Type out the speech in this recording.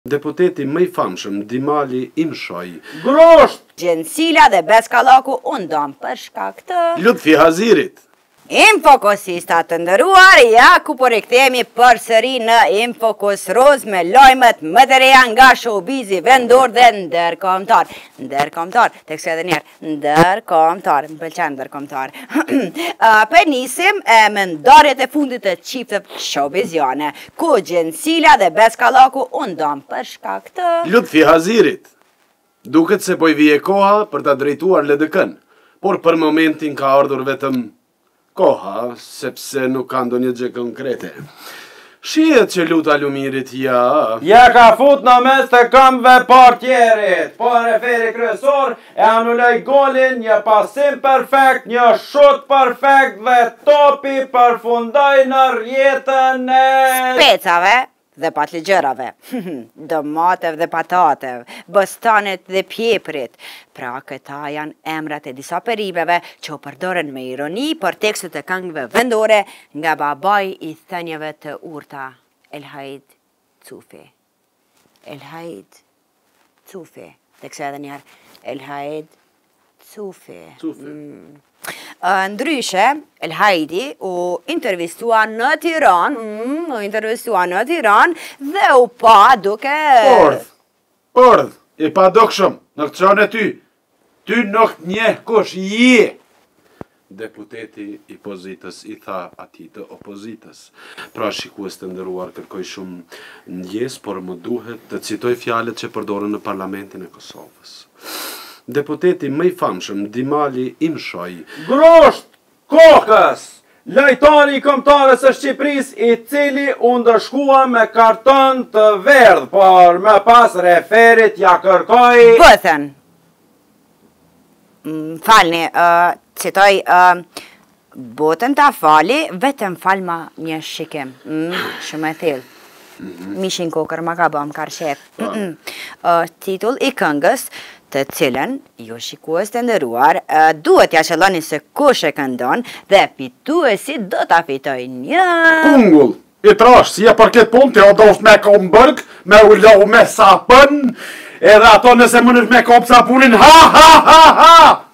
Deputeti më i famshëm Dimali Imshoj. Grosht! Gjensila dhe Beskallaku undon për shkak të Lutfi Hazirit. Infokosistat të ndëruar, ja ku po rikthehemi përsëri në Infokus Roz me lajmet më të reja nga showbizi vendor dhe ndërkombëtar. Ndërkombëtar, tekse edhe një herë, ndërkombëtar, më pëlqen ndërkombëtar. Për nisim me ndarjet e fundit të çifteve showbiziane, ku Gjensila dhe Beskallaku undon për shkak të Lutfi Hazirit. Duket se po i vije koha për ta drejtuar LDK-n, por për momentin ka ardhur vetëm koha, sepse nuk ka ndonjë gjë konkrete. Shihet që Luta Lumirit Ja ka fut në mes të këmbëve portierit, po referi kryesor e anulloj golin, një pasim perfekt, një shut perfekt dhe topi përfundoi në rjetën e specave dhe patligjërave, domatev dhe patatev, bostanit dhe pjeprit. Pra këta janë emrat e disa peribeve që u përdoren me ironi për tekstet e këngëve vendore nga babai i thënieve të urta, Elhaid Cufi. Elhaid Cufi. Tekse edhe njerë, Elhaid Cufi. Ndryshe, Elhaidi u intervistua në Tiran, dhe u pa duke Ordh, i pa dokshëm, në këtë qanë e ty nuk njeh kush je. Deputeti i pozitës i tha ati të opozitës. Pra shikues të nderuar, kërkoj shumë ndjes, por më duhet të citoj fjalët që përdoren në Parlamentin e Kosovës. Deputeti më i famshëm Dimali Imshoj. Grosht kokës! Lojtari i kombëtarës së Shqipërisë, i cili u ndëshkua me karton të verdh, por më pas referit ja kërkoi Bëthën. Falni, citoj, botën ta fali, vetëm falma një shikim. Shumë e thellë. Mishin kokër ma ka bëm karshef. Titull i këngës, të cilën, ju shikues të nderuar, duhet ja qëlloni se kush e këndon dhe fituesi do ta fitoj një Kungull, i trash, si e për këtë punë, të odoft me kombërg, me ullohu me sapën, edhe ato nëse mënësh me kopë sapunin, ha!